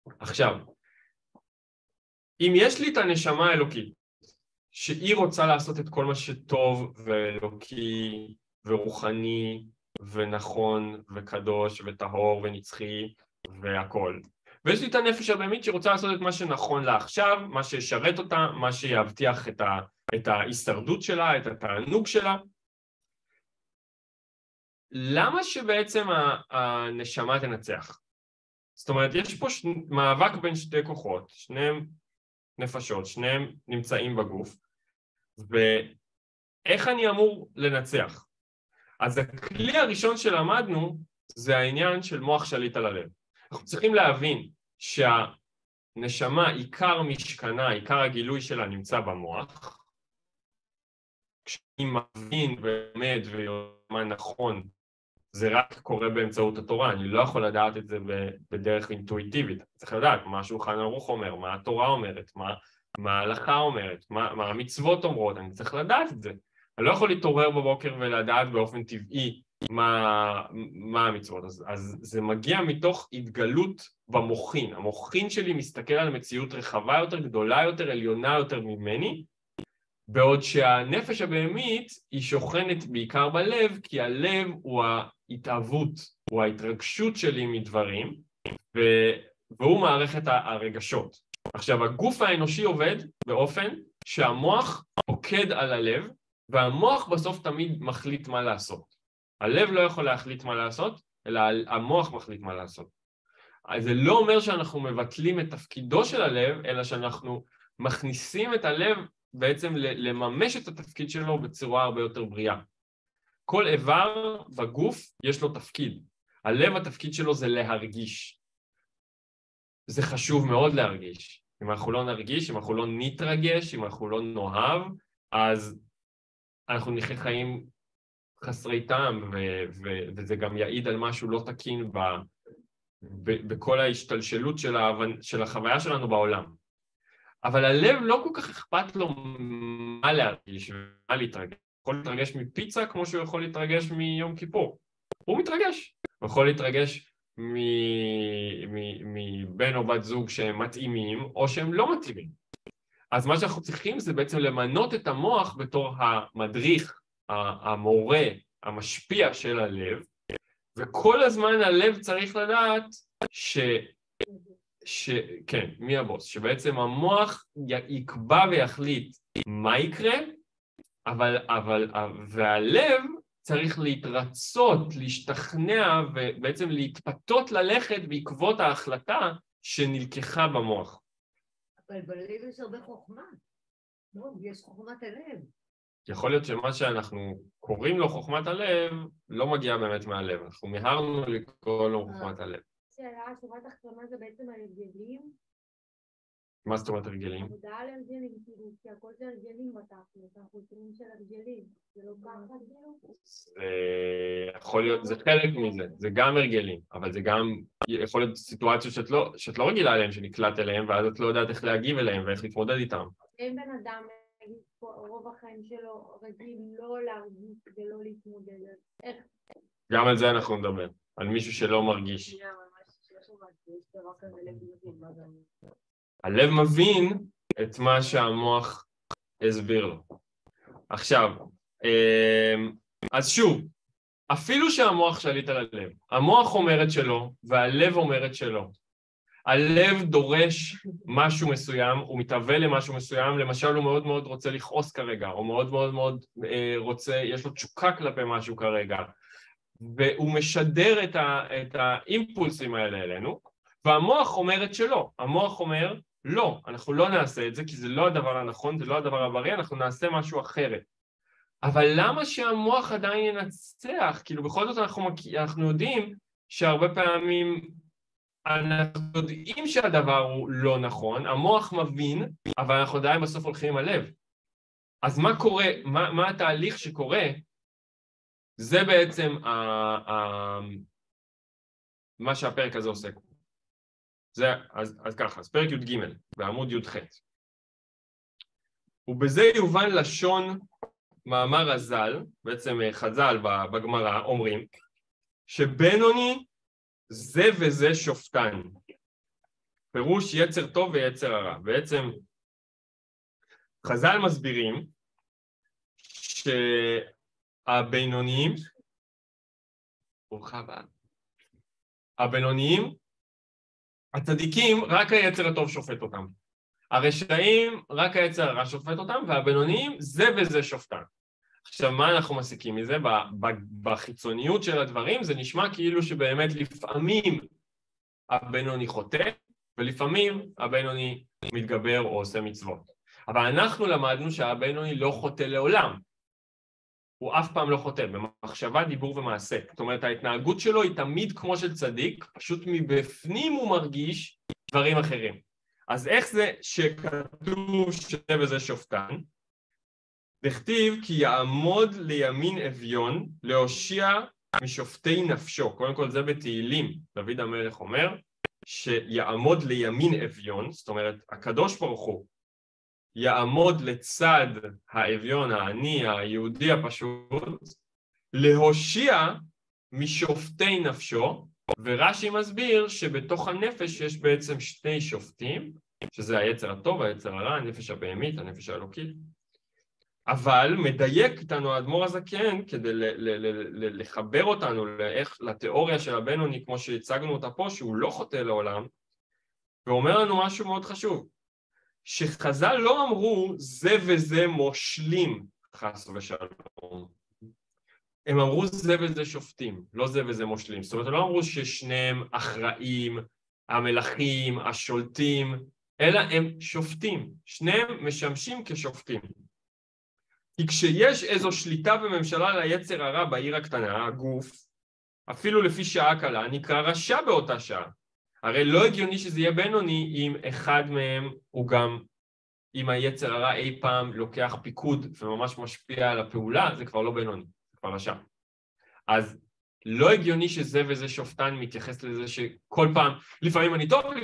עכשיו, אם יש לי את הנשמה האלוקית, שהיא רוצה לעשות את כל מה שטוב ואלוקי ורוחני ונכון וקדוש וטהור ונצחי והכל, ויש לי את הנפש הבהמית שרוצה לעשות את מה שנכון לה עכשיו, מה שישרת אותה, מה שיבטיח את ההישרדות שלה, את התענוג שלה. למה שבעצם הנשמה תנצח? זאת אומרת, יש פה מאבק בין שתי כוחות, שניהם נפשות, שניהם נמצאים בגוף, ואיך אני אמור לנצח? אז הכלי הראשון שלמדנו זה העניין של מוח שליט על הלב. אנחנו צריכים להבין שהנשמה, עיקר משכנה, עיקר הגילוי שלה נמצא במוח. כשאני מבין ולומד ומה נכון, זה רק קורה באמצעות התורה, אני לא יכול לדעת את זה בדרך אינטואיטיבית. צריך לדעת מה שולחן ערוך אומר, מה התורה אומרת, מה ההלכה אומרת, מה המצוות אומרות, אני צריך לדעת את זה. אני לא יכול להתעורר בבוקר ולדעת באופן טבעי מה המצוות. אז זה מגיע מתוך התגלות במוחין. המוחין שלי מסתכל על מציאות רחבה יותר, גדולה יותר, עליונה יותר ממני, בעוד שהנפש הבהמית היא שוכנת בעיקר בלב, כי הלב הוא ההתאהבות, הוא ההתרגשות שלי מדברים, והוא מערכת הרגשות. עכשיו, הגוף האנושי עובד באופן שהמוח פוקד על הלב, והמוח בסוף תמיד מחליט מה לעשות. הלב לא יכול להחליט מה לעשות, אלא המוח מחליט מה לעשות. אז זה לא אומר שאנחנו מבטלים את תפקידו של הלב, אלא שאנחנו מכניסים את הלב בעצם לממש את התפקיד שלו בצורה הרבה יותר בריאה. כל איבר בגוף יש לו תפקיד. הלב, התפקיד שלו זה להרגיש. זה חשוב מאוד להרגיש. אם אנחנו לא נרגיש, אם אנחנו לא נתרגש, אם אנחנו לא נאהב, אז אנחנו נחיה חיים חסרי טעם, וזה גם יעיד על משהו לא תקין בכל ההשתלשלות של החוויה שלנו בעולם. אבל הלב לא כל כך אכפת לו מה להרגיש ומה להתרגש. הוא יכול להתרגש מפיצה כמו שהוא יכול להתרגש מיום כיפור. הוא מתרגש. הוא יכול להתרגש מבן או בת זוג שהם מתאימים או שהם לא מתאימים. אז מה שאנחנו צריכים זה בעצם למנות את המוח בתור המדריך, המורה, המשפיע של הלב, וכל הזמן הלב צריך לדעת כן, מי הבוס? שבעצם המוח יקבע ויחליט מה יקרה, והלב צריך להתרצות, להשתכנע ובעצם להתפתות ללכת בעקבות ההחלטה שנלקחה במוח. אבל בלב יש הרבה חוכמה. לא, יש חוכמת הלב. יכול להיות שמה שאנחנו קוראים לו חוכמת הלב לא מגיע באמת מהלב. אנחנו מהרנו לקרוא לו חוכמת הלב. שאלה, השורה התחתונה זה בעצם הרגלים? מה זאת אומרת הרגלים? עבודה על הרגלים, כי הכל זה הרגלים בתכלס, אנחנו יוצאים של הרגלים, זה לא ככה כאילו? זה יכול להיות, זה חלק מזה, זה גם הרגלים, אבל זה גם יכול להיות סיטואציות שאת לא רגילה אליהן, שנקלט אליהן, ואז את לא יודעת איך להגיב אליהן ואיך להתמודד איתן. אין בן אדם, רוב החיים שלו רגיל לא להרגיש ולא להתמודד, איך? גם על זה אנחנו נדבר, על מישהו שלא מרגיש. הלב מבין את מה שהמוח הסביר לו. עכשיו, אז שוב, אפילו שהמוח שליט על הלב, המוח אומר את שלו והלב אומר את שלו. הלב דורש משהו מסוים, הוא מתהווה למשהו מסוים, למשל הוא מאוד מאוד רוצה לכעוס כרגע, או מאוד מאוד מאוד רוצה, יש לו תשוקה כלפי משהו כרגע, והוא משדר את האימפולסים האלה אלינו, והמוח אומר את שלו. המוח אומר, לא, אנחנו לא נעשה את זה, כי זה לא הדבר הנכון, זה לא הדבר הבריא, אנחנו נעשה משהו אחרת. אבל למה שהמוח עדיין ינצח? כאילו בכל זאת אנחנו יודעים שהרבה פעמים אנחנו יודעים שהדבר הוא לא נכון, המוח מבין, אבל אנחנו עדיין בסוף הולכים עם הלב. אז מה קורה, מה התהליך שקורה? זה בעצם מה שהפרק הזה עוסק. אז ככה, אז פרק י"ג, בעמוד י"ח. ובזה יובן לשון מאמר הז"ל, בעצם חז"ל בגמרא, אומרים, שבינוני זה וזה שופטן. פירוש יצר טוב ויצר הרע. בעצם חז"ל מסבירים שהבינוניים, הצדיקים, רק היצר הטוב שופט אותם. הרשעים, רק היצר הרע שופט אותם, והבינוניים, זה וזה שופטן. עכשיו, מה אנחנו מסיקים מזה? בחיצוניות של הדברים, זה נשמע כאילו שבאמת לפעמים הבינוני חוטא, ולפעמים הבינוני מתגבר או עושה מצוות. אבל אנחנו למדנו שהבינוני לא חוטא לעולם. הוא אף פעם לא חוטא, במחשבה, דיבור ומעשה. זאת אומרת, ההתנהגות שלו היא תמיד כמו של צדיק, פשוט מבפנים הוא מרגיש דברים אחרים. אז איך זה שכתוב שזה וזה שופטן? דכתיב כי יעמוד לימין אביון להושיע משופטי נפשו. קודם כל זה בתהילים, דוד המלך אומר שיעמוד לימין אביון, זאת אומרת הקדוש ברוך הוא יעמוד לצד האביון העני היהודי הפשוט להושיע משופטי נפשו, ורש"י מסביר שבתוך הנפש יש בעצם שני שופטים, שזה היצר הטוב, היצר הרע, הנפש הבהמית, הנפש האלוקית. אבל מדייק איתנו האדמו"ר הזקן כדי לחבר אותנו לתיאוריה של הבינוני כמו שהצגנו אותה פה, שהוא לא חוטא לעולם, ואומר לנו משהו מאוד חשוב, שחז"ל לא אמרו זה וזה מושלים חס ושלום, הם אמרו זה וזה שופטים, לא זה וזה מושלים. זאת אומרת, לא אמרו ששניהם אחראים, המלכים, השולטים, אלא הם שופטים, שניהם משמשים כשופטים. כי כשיש איזו שליטה בממשלה ליצר הרע בעיר הקטנה, הגוף, אפילו לפי שעה קלה, נקרא רשע באותה שעה. הרי לא הגיוני שזה יהיה בינוני אם אחד מהם הוא גם, אם היצר הרע אי פעם לוקח פיקוד וממש משפיע על הפעולה, זה כבר לא בינוני, זה כבר רשע. אז לא הגיוני שזה וזה שופטן מתייחס לזה שכל פעם, לפעמים אני טוב,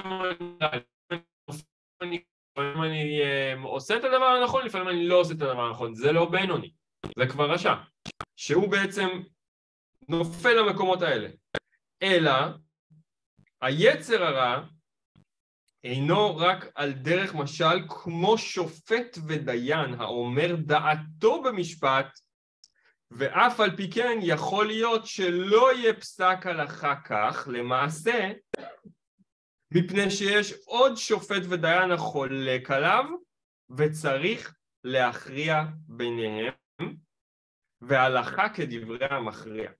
לפעמים אני עושה את הדבר הנכון, לפעמים אני לא עושה את הדבר הנכון. זה לא בינוני, זה כבר רשע, שהוא בעצם נופל למקומות האלה. אלא היצר הרע אינו רק על דרך משל כמו שופט ודיין האומר דעתו במשפט, ואף על פי כן יכול להיות שלא יהיה פסק הלכה כך למעשה, מפני שיש עוד שופט ודיין החולק עליו וצריך להכריע ביניהם, והלכה כדברי המכריע.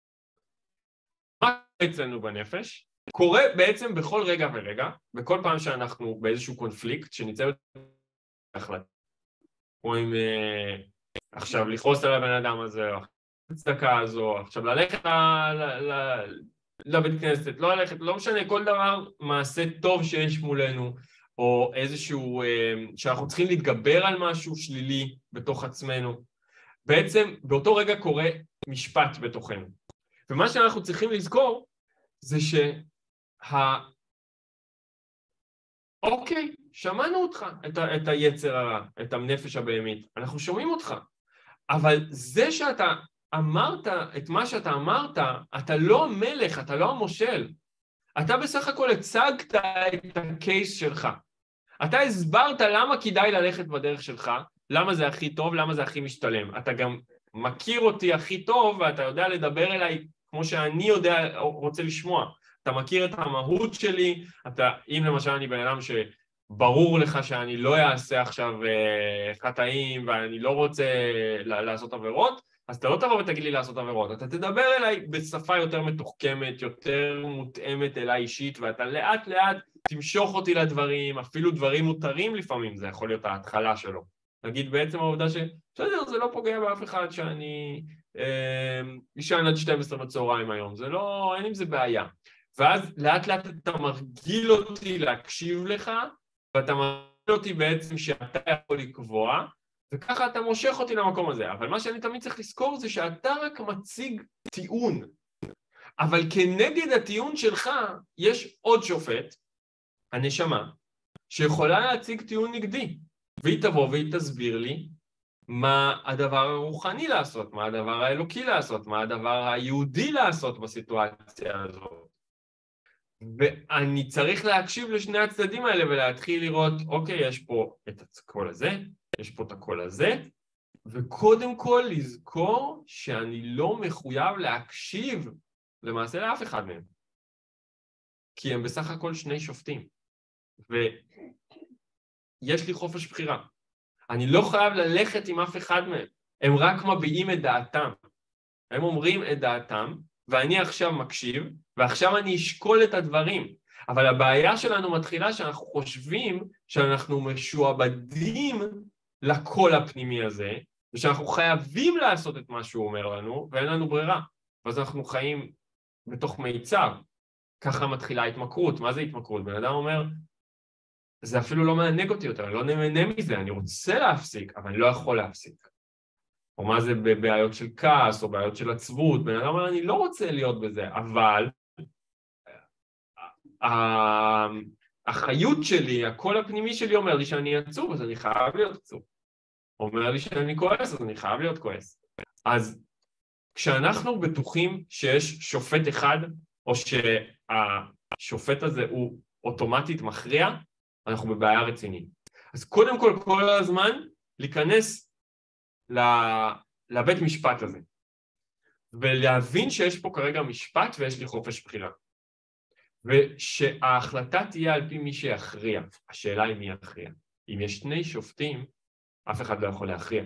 מה קורה אצלנו בנפש? קורה בעצם בכל רגע ורגע, בכל פעם שאנחנו באיזשהו קונפליקט שניצב החלטה, או אם עכשיו לכעוס על הבן אדם הזה, או הצדקה הזו, עכשיו ללכת לבית כנסת, לא ללכת, לא משנה, כל דבר מעשה טוב שיש מולנו, או איזשהו, שאנחנו צריכים להתגבר על משהו שלילי בתוך עצמנו. בעצם באותו רגע קורה משפט בתוכנו. ומה שאנחנו צריכים לזכור זה אוקיי, שמענו אותך, את היצר הרע, את הנפש הבהמית, אנחנו שומעים אותך. אבל זה שאתה אמרת את מה שאתה אמרת, אתה לא המלך, אתה לא המושל. אתה בסך הכל הצגת את הקייס שלך. אתה הסברת למה כדאי ללכת בדרך שלך, למה זה הכי טוב, למה זה הכי משתלם. אתה גם מכיר אותי הכי טוב, ואתה יודע לדבר אליי כמו שאני רוצה לשמוע. אתה מכיר את המהות שלי, אם למשל אני בן אדם שברור לך שאני לא אעשה עכשיו חטאים ואני לא רוצה לעשות עבירות, אז אתה לא תבוא ותגיד לי לעשות עבירות, אתה תדבר אליי בשפה יותר מתוחכמת, יותר מותאמת אליי אישית, ואתה לאט לאט תמשוך אותי לדברים, אפילו דברים מותרים לפעמים, זה יכול להיות ההתחלה שלו. נגיד בעצם העובדה בסדר, זה לא פוגע באף אחד שאני ישן עד 12 בצהריים היום, זה לא, אין עם זה בעיה. ואז לאט לאט אתה מרגיל אותי להקשיב לך, ואתה מרגיל אותי בעצם שאתה יכול לקבוע, וככה אתה מושך אותי למקום הזה. אבל מה שאני תמיד צריך לזכור זה שאתה רק מציג טיעון. אבל כנגד הטיעון שלך יש עוד שופט, הנשמה, שיכולה להציג טיעון נגדי. והיא תבוא והיא תסביר לי מה הדבר הרוחני לעשות, מה הדבר האלוקי לעשות, מה הדבר היהודי לעשות בסיטואציה הזאת. ואני צריך להקשיב לשני הצדדים האלה ולהתחיל לראות, אוקיי, יש פה את הקול הזה, יש פה את הקול הזה, וקודם כל לזכור שאני לא מחויב להקשיב למעשה לאף אחד מהם. כי הם בסך הכל שני שופטים. ויש לי חופש בחירה. אני לא חייב ללכת עם אף אחד מהם. הם רק מביעים את דעתם. הם אומרים את דעתם, ואני עכשיו מקשיב, ועכשיו אני אשקול את הדברים. אבל הבעיה שלנו מתחילה שאנחנו חושבים שאנחנו משועבדים לקול הפנימי הזה, ושאנחנו חייבים לעשות את מה שהוא אומר לנו, ואין לנו ברירה. ואז אנחנו חיים בתוך מיצר. ככה מתחילה התמכרות. מה זה התמכרות? בן אדם אומר, זה אפילו לא מענג אותי יותר, אני לא נהנה מזה, אני רוצה להפסיק, אבל אני לא יכול להפסיק. או מה זה בבעיות של כעס, או בעיות של עצבות, בן אדם אומר, אני לא רוצה להיות בזה, אבל החיות שלי, הקול הפנימי שלי אומר לי שאני עצוב, אז אני חייב להיות עצוב. אומר לי שאני כועס, אז אני חייב להיות כועס. אז כשאנחנו בטוחים שיש שופט אחד, או שהשופט הזה הוא אוטומטית מכריע, אנחנו בבעיה רצינית. אז קודם כל הזמן להיכנס לבית משפט הזה, ולהבין שיש פה כרגע משפט ויש לי חופש בחירה. ושההחלטה תהיה על פי מי שיכריע. השאלה היא מי יכריע. אם יש שני שופטים, אף אחד לא יכול להכריע.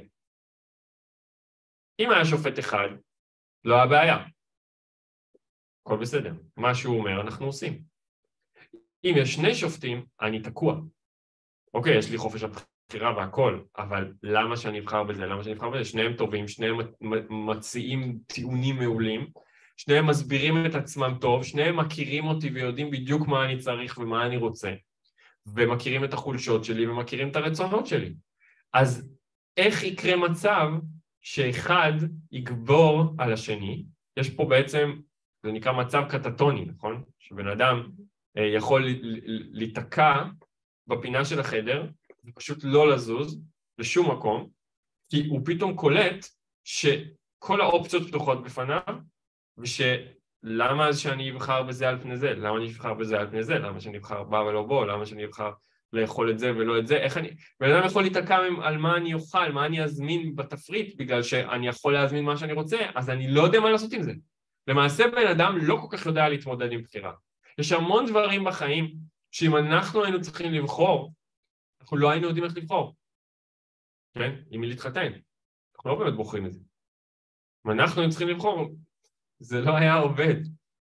אם היה שופט אחד, לא היה בעיה. הכל בסדר. מה שהוא אומר, אנחנו עושים. אם יש שני שופטים, אני תקוע. אוקיי, יש לי חופש הבחירה והכל, אבל למה שאני אבחר בזה? למה שאני אבחר בזה? שניהם טובים, שניהם מציעים טיעונים מעולים, שניהם מסבירים את עצמם טוב, שניהם מכירים אותי ויודעים בדיוק מה אני צריך ומה אני רוצה, ומכירים את החולשות שלי ומכירים את הרצונות שלי. אז איך יקרה מצב שאחד יגבור על השני? יש פה בעצם, זה נקרא מצב קטטוני, נכון? שבן אדם יכול להתקע בפינה של החדר, ופשוט לא לזוז לשום מקום, כי הוא פתאום קולט שכל האופציות פתוחות בפניו, ושלמה אז שאני אבחר בזה על פני זה? למה אני אבחר בזה על פני זה? למה שאני אבחר בה ולא בו? למה שאני אבחר לאכול את זה ולא את זה? איך אני... בן אדם יכול להתעקע על מה אני אוכל, מה אני אזמין בתפריט, בגלל שאני יכול להזמין מה שאני רוצה, אז אני לא יודע מה לעשות עם זה. למעשה בן אדם לא כל כך יודע להתמודד עם בחירה. יש המון דברים בחיים שאם אנחנו היינו צריכים לבחור, אנחנו לא היינו יודעים איך לבחור. כן? עם מי להתחתן. אנחנו לא באמת בוחרים את זה. אם אנחנו היינו צריכים לבחור, זה לא היה עובד.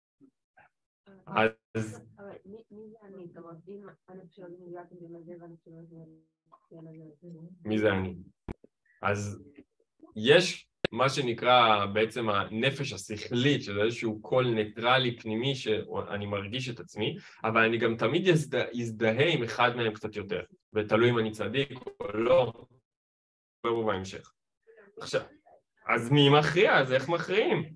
אז... אבל מי זה אני? זאת אומרת, אם אני חושבת נגעתם במזה ואני חושבת... מי זה אני? אז יש מה שנקרא בעצם הנפש השכלית, שזה איזשהו קול ניטרלי פנימי שאני מרגיש את עצמי, אבל אני גם תמיד יזדהה עם אחד מהם קצת יותר, ותלוי אם אני צדיק או לא, בהמשך. עכשיו, אז מי מכריע? אז איך מכריעים?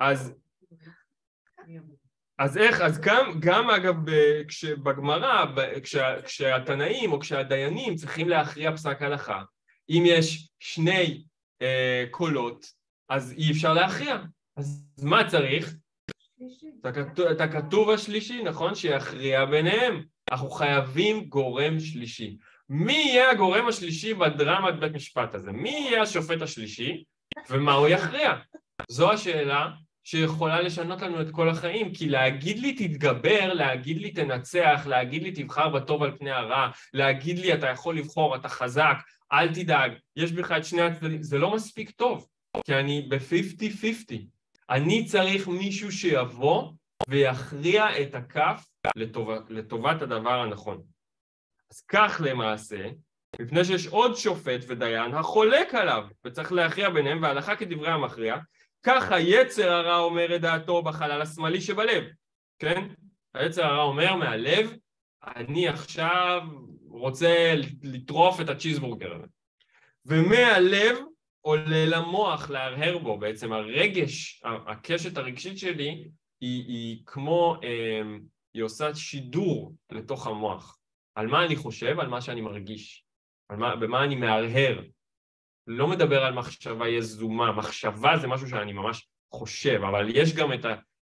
אז איך? אז גם אגב, בגמרא, כשהתנאים או כשהדיינים צריכים להכריע פסק הלכה, אם יש שני קולות, אז אי אפשר להכריע. אז מה צריך? את הכתוב השלישי, נכון? שיכריע ביניהם. אנחנו חייבים גורם שלישי. מי יהיה הגורם השלישי בדרמת בית משפט הזה? מי יהיה השופט השלישי ומה הוא יכריע? זו השאלה שיכולה לשנות לנו את כל החיים, כי להגיד לי תתגבר, להגיד לי תנצח, להגיד לי תבחר בטוב על פני הרע, להגיד לי אתה יכול לבחור, אתה חזק, אל תדאג, יש בך את שני הצדדים, זה לא מספיק טוב, כי אני ב-50-50. אני צריך מישהו שיבוא ויכריע את הכף לטובת הדבר הנכון. אז כך למעשה, לפני שיש עוד שופט ודיין החולק עליו, וצריך להכריע ביניהם, וההלכה כדברי המכריע, ככה יצר הרע אומר את דעתו בחלל השמאלי שבלב, כן? היצר הרע אומר מהלב, אני עכשיו רוצה לטרוף את הצ'יזבורגר הזה. ומהלב עולה למוח להרהר בו, בעצם הרגש, הקשת הרגשית שלי, היא כמו, היא עושה שידור לתוך המוח. על מה אני חושב, על מה שאני מרגיש, במה אני מהרהר. לא מדבר על מחשבה יזומה, מחשבה זה משהו שאני ממש חושב, אבל יש גם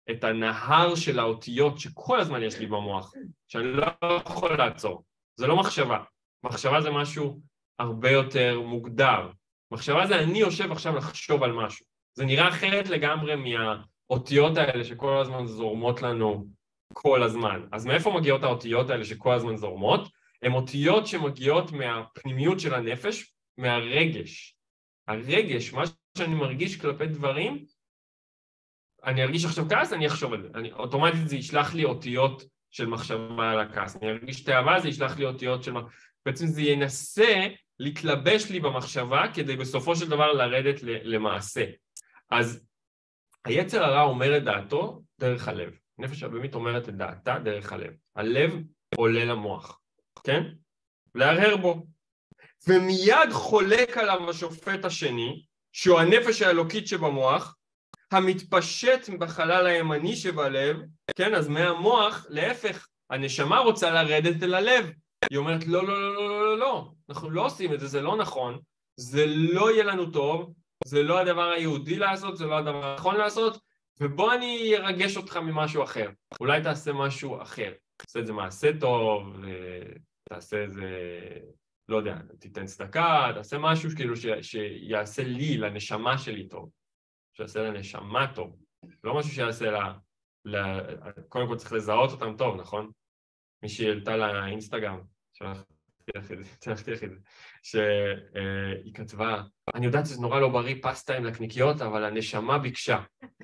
את הנהר של האותיות שכל הזמן יש לי במוח, שאני לא יכול לעצור. זה לא מחשבה. מחשבה זה משהו הרבה יותר מוגדר. מחשבה זה אני יושב עכשיו לחשוב על משהו. זה נראה אחרת לגמרי מהאותיות האלה שכל הזמן זורמות לנו כל הזמן. אז מאיפה מגיעות האותיות האלה שכל הזמן זורמות? הן אותיות שמגיעות מהפנימיות של הנפש, מהרגש. הרגש, מה שאני מרגיש כלפי דברים, אני ארגיש עכשיו כעס, אני אחשוב על זה. אוטומטית זה ישלח לי אותיות של מחשבה על הכעס. אני ארגיש תאווה, זה ישלח לי אותיות של... בעצם זה ינסה להתלבש לי במחשבה כדי בסופו של דבר לרדת למעשה. אז היצר הרע אומר את דעתו דרך הלב. נפש הבהמית אומרת את דעתה דרך הלב. הלב עולה למוח, כן? להרהר בו. ומיד חולק עליו השופט השני, שהוא הנפש האלוקית שבמוח, המתפשט בחלל הימני שבלב, כן? אז מהמוח, להפך, הנשמה רוצה לרדת אל הלב. היא אומרת, לא, לא, לא, לא, לא, לא, אנחנו לא עושים את זה, זה לא נכון, זה לא יהיה לנו טוב, זה לא הדבר היהודי לעשות, זה לא הדבר הנכון לעשות, ובוא אני ארגש אותך ממשהו אחר. אולי תעשה משהו אחר. תעשה את זה מעשה טוב, תעשה את זה, לא יודע, תיתן צדקה, תעשה משהו כאילו שיעשה לי, לנשמה שלי טוב. שיעשה לנשמה טוב. לא משהו שיעשה קודם כל צריך לזהות אותם טוב, נכון? מישהי העלתה לאינסטגרם, שלחתי לך את זה, שהיא כתבה, אני יודעת שזה נורא לא בריא פסטה עם לקניקיות, אבל הנשמה ביקשה.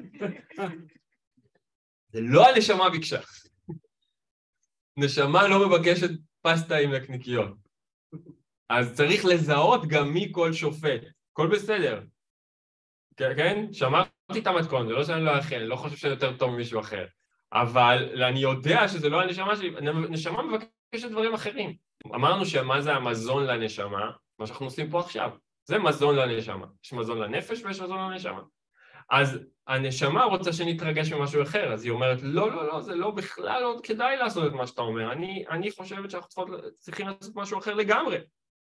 זה לא הנשמה ביקשה. נשמה לא מבקשת פסטה עם לקניקיות. אז צריך לזהות גם מי כל שופט. כל בסדר. כן? שמרתי את המתכון, זה לא שאני לא אחר, אני לא חושב שאני יותר טוב ממישהו אחר. אבל אני יודע שזה לא הנשמה שלי, הנשמה מבקשת דברים אחרים. אמרנו שמה זה המזון לנשמה, מה שאנחנו עושים פה עכשיו, זה מזון לנשמה. יש מזון לנפש ויש מזון לנשמה. אז הנשמה רוצה שנתרגש ממשהו אחר, אז היא אומרת, לא, לא, לא, זה לא בכלל לא כדאי לעשות את מה שאתה אומר, אני חושבת שאנחנו צריכים לעשות משהו אחר לגמרי.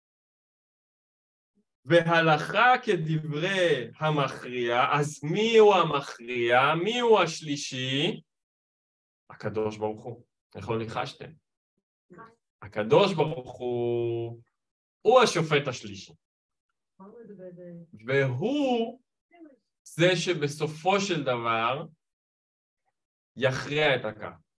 והלכה כדברי המכריע, אז מי הוא המכריע? מי הוא השלישי? הקדוש ברוך הוא. איך לא ניחשתם? הקדוש ברוך הוא השופט השלישי. והוא זה שבסופו של דבר יכריע את הכף.